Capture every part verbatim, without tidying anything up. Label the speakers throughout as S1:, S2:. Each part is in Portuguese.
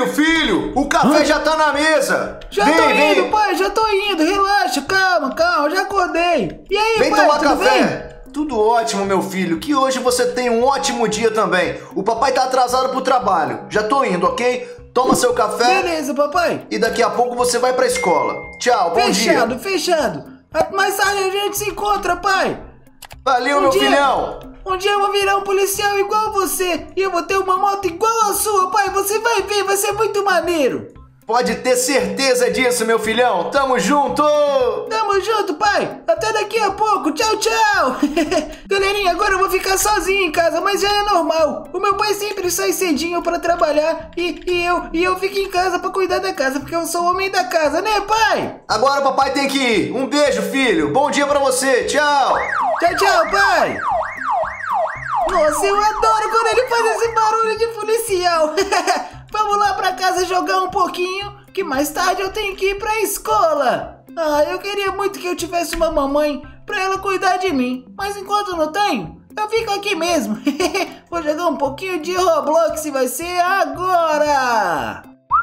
S1: Filho, filho, o café Hã? já tá na mesa.
S2: Já
S1: vem,
S2: tô
S1: vem.
S2: indo, pai, já tô indo. Relaxa, calma, calma, já acordei. E aí,
S1: vem
S2: pai,
S1: tomar
S2: tudo
S1: café.
S2: bem?
S1: Tudo ótimo, meu filho. Que hoje você tenha um ótimo dia também. O papai tá atrasado pro trabalho. Já tô indo, ok? Toma seu café.
S2: Beleza, papai.
S1: E daqui a pouco você vai pra escola. Tchau, bom
S2: fechado,
S1: dia.
S2: Fechado, fechado. Mais tarde a gente se encontra, pai.
S1: Valeu, um meu dia, filhão.
S2: Um dia eu vou virar um policial igual você. E eu vou ter uma moto igual a sua, pai. Você vai ver, vai ser muito maneiro.
S1: Pode ter certeza disso, meu filhão. Tamo junto!
S2: Tamo junto, pai. Até daqui a pouco. Tchau, tchau. Galerinha, agora eu vou ficar sozinho em casa, mas já é normal. O meu pai sempre sai cedinho pra trabalhar e, e, eu, e eu fico em casa pra cuidar da casa, porque eu sou o homem da casa, né, pai?
S1: Agora o papai tem que ir. Um beijo, filho. Bom dia pra você. Tchau.
S2: Tchau, tchau, pai. Nossa, eu adoro quando ele faz esse barulho de policial. Vamos lá pra casa jogar um pouquinho, que mais tarde eu tenho que ir pra escola. Ah, eu queria muito que eu tivesse uma mamãe pra ela cuidar de mim, mas enquanto não tenho, eu fico aqui mesmo. Vou jogar um pouquinho de Roblox e vai ser agora.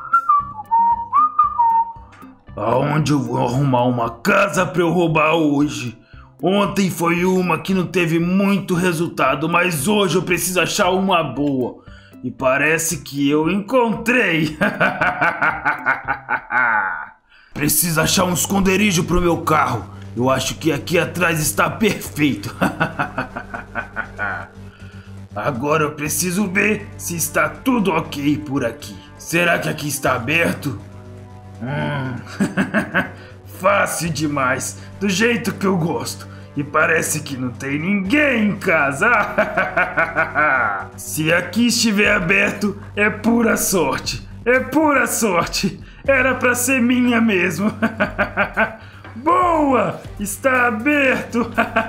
S3: Aonde eu vou arrumar uma casa pra eu roubar hoje? Ontem foi uma que não teve muito resultado, mas hoje eu preciso achar uma boa. E parece que eu encontrei. Preciso achar um esconderijo pro meu carro. Eu acho que aqui atrás está perfeito. Agora eu preciso ver se está tudo ok por aqui. Será que aqui está aberto? Hum. Fácil demais, do jeito que eu gosto. E parece que não tem ninguém em casa. Se aqui estiver aberto, é pura sorte. É pura sorte. Era pra ser minha mesmo. Boa! Está aberto.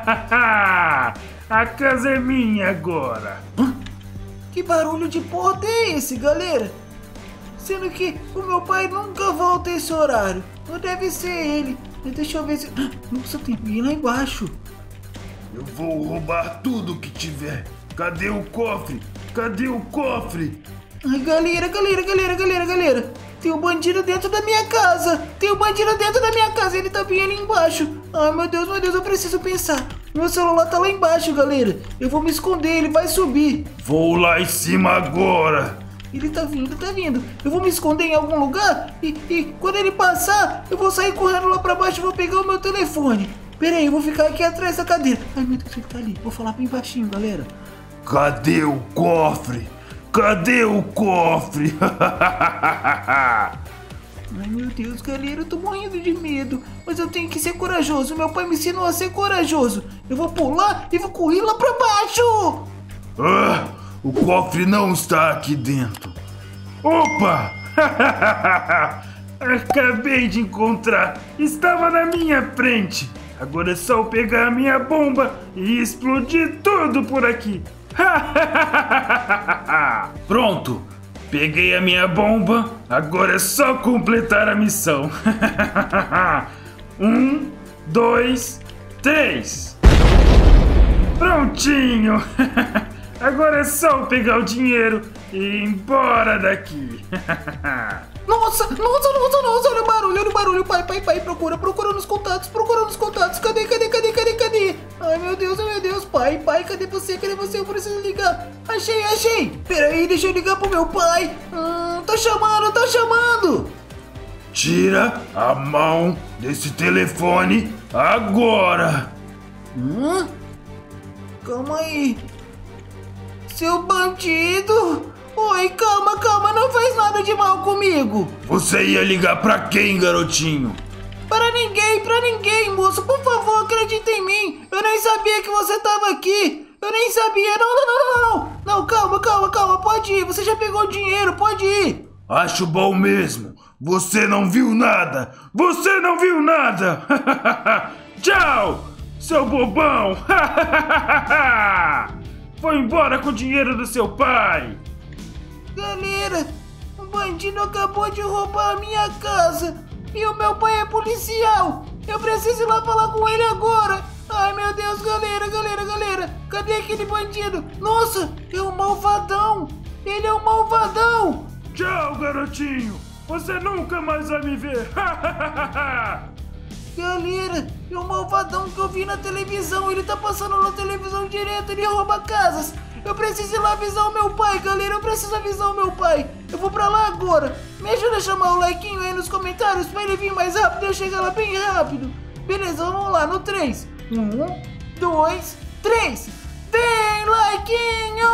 S3: A casa é minha agora.
S2: Que barulho de porta é esse, galera? Sendo que o meu pai nunca volta esse horário. Não deve ser ele. Deixa eu ver se... Nossa, tem alguém lá embaixo.
S3: Eu vou roubar tudo que tiver. Cadê o cofre? Cadê o cofre?
S2: Ai, galera, galera, galera, galera, galera. Tem um bandido dentro da minha casa. Tem um bandido dentro da minha casa. Ele tá bem ali embaixo. Ai, meu Deus, meu Deus, eu preciso pensar. Meu celular tá lá embaixo, galera. Eu vou me esconder, ele vai subir.
S3: Vou lá em cima agora.
S2: Ele tá vindo, tá vindo. Eu vou me esconder em algum lugar e, e quando ele passar, eu vou sair correndo lá pra baixo e vou pegar o meu telefone. Pera aí, eu vou ficar aqui atrás da cadeira. Ai, meu Deus, ele tá ali. Vou falar bem baixinho, galera.
S3: Cadê o cofre? Cadê o cofre?
S2: Ai, meu Deus, galera, eu tô morrendo de medo. Mas eu tenho que ser corajoso. Meu pai me ensinou a ser corajoso. Eu vou pular e vou correr lá pra baixo.
S3: Ah! O cofre não está aqui dentro. Opa! Acabei de encontrar. Estava na minha frente. Agora é só eu pegar a minha bomba e explodir tudo por aqui. Pronto. Peguei a minha bomba. Agora é só completar a missão. Um, dois, três. Prontinho. Agora é só eu pegar o dinheiro e ir embora daqui.
S2: Nossa, nossa, nossa, nossa, olha o barulho, olha o barulho. Pai, pai, pai, procura, procura nos contatos, procura nos contatos. Cadê, cadê, cadê, cadê, cadê? Ai, meu Deus, meu Deus, pai, pai, cadê você? Cadê você? Eu preciso ligar. Achei, achei. Pera aí, deixa eu ligar pro meu pai. Hum, tá chamando, tá chamando.
S3: Tira a mão desse telefone agora.
S2: Hum? Calma aí. Seu bandido! Oi, calma, calma, não faz nada de mal comigo!
S3: Você ia ligar pra quem, garotinho?
S2: Para ninguém, pra ninguém, moço! Por favor, acredita em mim! Eu nem sabia que você tava aqui! Eu nem sabia! Não, não, não, não, não! Não, calma, calma, calma, pode ir! Você já pegou o dinheiro, pode ir!
S3: Acho bom mesmo! Você não viu nada! Você não viu nada! Tchau, seu bobão! Foi embora com o dinheiro do seu pai!
S2: Galera, um bandido acabou de roubar a minha casa e o meu pai é policial! Eu preciso ir lá falar com ele agora! Ai, meu Deus, galera, galera, galera! Cadê aquele bandido? Nossa, é um malvadão! Ele é um malvadão!
S3: Tchau, garotinho. Você nunca mais vai me ver.
S2: Galera, é o malvadão que eu vi na televisão. Ele tá passando na televisão direto, ele rouba casas. Eu preciso ir lá avisar o meu pai, galera. Eu preciso avisar o meu pai. Eu vou pra lá agora. Me ajuda a chamar o Laikinho aí nos comentários pra ele vir mais rápido e eu chegar lá bem rápido. Beleza, vamos lá, no três. Um, dois, três. Vem, Laikinho!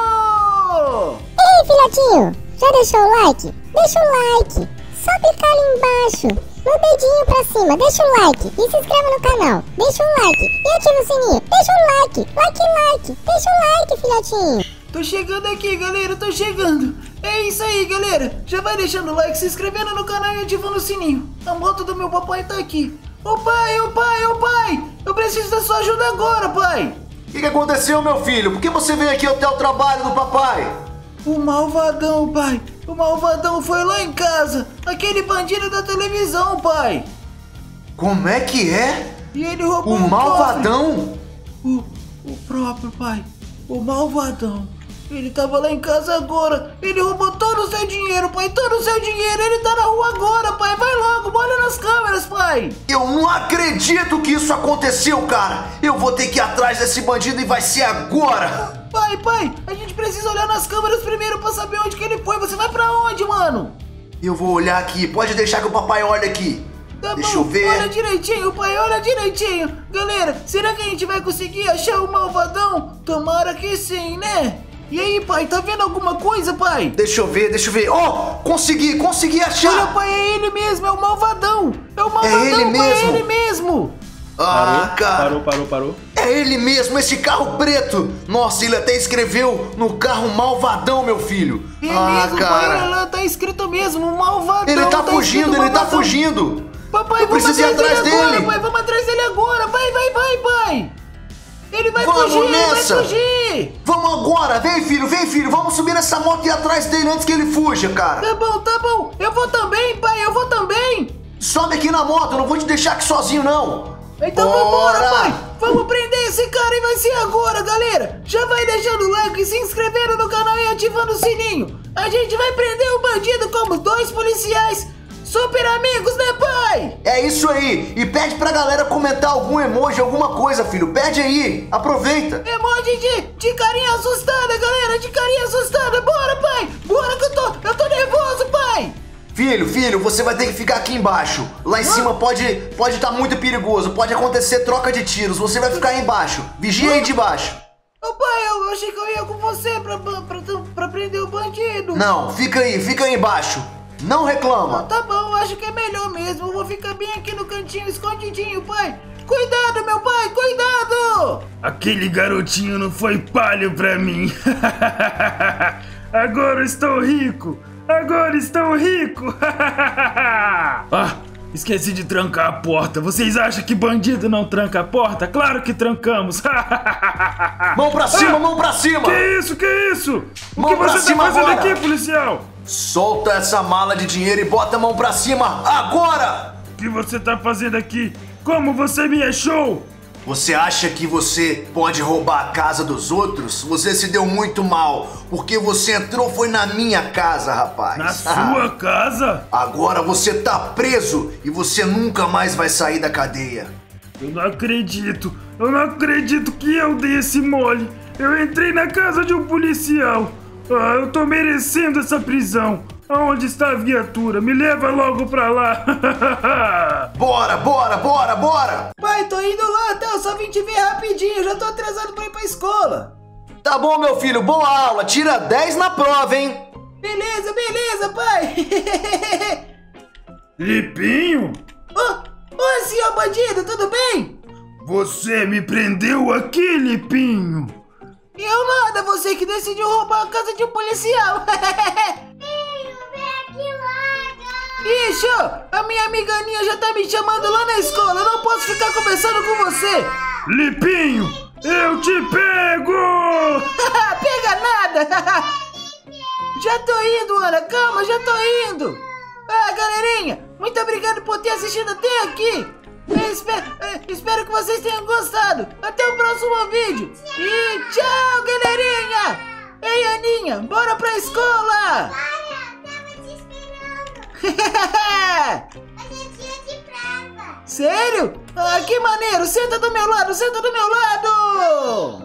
S4: Ei, filhotinho, já deixou o like? Deixa o like. Só clicar ali embaixo, no dedinho pra cima, deixa o like e se inscreva no canal. Deixa o like e ativa o sininho. Deixa o like, like, like. Deixa o like, filhotinho.
S2: Tô chegando aqui, galera, tô chegando. É isso aí, galera. Já vai deixando o like, se inscrevendo no canal e ativando o sininho. A moto do meu papai tá aqui. Ô pai, ô pai, ô pai. Eu preciso da sua ajuda agora, pai.
S1: O que, que aconteceu, meu filho? Por que você veio aqui até o trabalho do papai?
S2: O malvadão, pai. O malvadão foi lá em casa. Aquele bandido da televisão, pai.
S1: Como é que é?
S2: E ele roubou
S1: O
S2: um
S1: malvadão?
S2: O, o próprio, pai. O malvadão. Ele tava lá em casa agora. Ele roubou todo o seu dinheiro, pai. Todo o seu dinheiro. Ele tá na rua agora, pai. Vai logo, olha nas câmeras, pai.
S1: Eu não acredito que isso aconteceu, cara. Eu vou ter que ir atrás desse bandido e vai ser agora.
S2: Pai, pai, a gente precisa olhar nas câmeras primeiro pra saber onde que ele foi. Você vai pra onde, mano?
S1: Eu vou olhar aqui. Pode deixar que o papai olhe aqui.
S2: Tá
S1: Deixa
S2: bom,
S1: eu ver.
S2: Olha direitinho, pai, olha direitinho. Galera, será que a gente vai conseguir achar o malvadão? Tomara que sim, né? E aí, pai, tá vendo alguma coisa, pai?
S1: Deixa eu ver, deixa eu ver. Ó, oh, consegui, consegui achar.
S2: Olha, pai, é ele mesmo, é o malvadão. É o malvadão,
S1: É ele
S2: pai,
S1: mesmo.
S2: é ele mesmo.
S1: Ah,
S3: Parou,
S1: cara.
S3: parou, parou, parou.
S1: É ele mesmo, esse carro preto. Nossa, ele até escreveu no carro malvadão, meu filho.
S2: É
S1: ah,
S2: mesmo,
S1: cara.
S2: pai, olha lá, tá escrito mesmo, malvadão.
S1: Ele tá,
S2: tá
S1: fugindo,
S2: escrito
S1: ele tá
S2: malvadão.
S1: fugindo.
S2: Papai,
S1: Eu
S2: vamos
S1: preciso ir
S2: atrás
S1: atrás
S2: dele agora,
S1: dele.
S2: pai, vamos atrás dele agora. Vai, vai, vai, pai. Ele vai
S1: Vamos
S2: fugir,
S1: nessa.
S2: vai fugir.
S1: Vamos agora, vem filho, vem filho. Vamos subir nessa moto e ir atrás dele antes que ele fuja, cara.
S2: Tá bom, tá bom. Eu vou também, pai, eu vou também.
S1: Sobe aqui na moto, eu não vou te deixar aqui sozinho, não.
S2: Então
S1: Bora.
S2: vambora, pai. Vamos prender esse cara e vai ser agora, galera. Já vai deixando o like, se inscrevendo no canal e ativando o sininho. A gente vai prender o bandido como dois policiais super amigos, né, pai?
S1: É isso aí. E pede pra galera comentar algum emoji, alguma coisa, filho. Pede aí. Aproveita.
S2: Emoji de, de carinha assustada, galera. De carinha assustada. Bora, pai. Bora que eu tô, eu tô nervoso, pai.
S1: Filho, filho, você vai ter que ficar aqui embaixo. Lá em cima pode pode estar muito perigoso. Pode acontecer troca de tiros. Você vai ficar aí embaixo. Vigia aí de baixo.
S2: Ô, pai, eu achei que eu ia com você pra, pra, pra, pra prender o bandido.
S1: Não, fica aí, fica aí embaixo. Não reclama.
S2: Tá bom, acho que é melhor mesmo. Eu vou ficar bem aqui no cantinho, escondidinho, pai. Cuidado, meu pai, cuidado!
S3: Aquele garotinho não foi palho pra mim. Agora estou rico. Agora estou rico. Ah, esqueci de trancar a porta. Vocês acham que bandido não tranca a porta? Claro que trancamos.
S1: Mão pra cima, mão pra cima.
S3: Que isso, que isso? O
S1: Mão
S3: que
S1: pra
S3: você tá
S1: cima
S3: fazendo
S1: agora.
S3: aqui, policial?
S1: Solta essa mala de dinheiro e bota a mão pra cima agora!
S3: O que você tá fazendo aqui? Como você me achou?
S1: Você acha que você pode roubar a casa dos outros? Você se deu muito mal, porque você entrou foi na minha casa, rapaz.
S3: Na sua casa?
S1: Agora você tá preso e você nunca mais vai sair da cadeia.
S3: Eu não acredito. Eu não acredito que eu dei esse mole. Eu entrei na casa de um policial. Ah, eu tô merecendo essa prisão. Aonde está a viatura? Me leva logo pra lá.
S1: Bora, bora, bora, bora!
S2: Pai, tô indo lá, tá? Eu só vim te ver rapidinho. Já tô atrasado pra ir pra escola.
S1: Tá bom, meu filho, boa aula. Tira dez na prova, hein?
S2: Beleza, beleza, pai.
S3: Lipinho?
S2: Ô, ô, senhor bandido, tudo bem?
S3: Você me prendeu aqui, Lipinho.
S2: Eu nada, você que decidiu roubar a casa de um policial. Ixi, a minha amiga Aninha já tá me chamando lá na escola. Eu não posso ficar conversando com você.
S3: Lipinho, eu te pego!
S2: Pega nada. Já tô indo, Ana. Calma, já tô indo. Ah, galerinha, muito obrigado por ter assistido até aqui. Eu espero, eu espero que vocês tenham gostado. Até o próximo vídeo. E tchau, galerinha. Ei, Aninha, bora pra escola.
S4: Para, tava te A gente ia de prova.
S2: Sério? Ah, que maneiro! Senta do meu lado, senta do meu lado!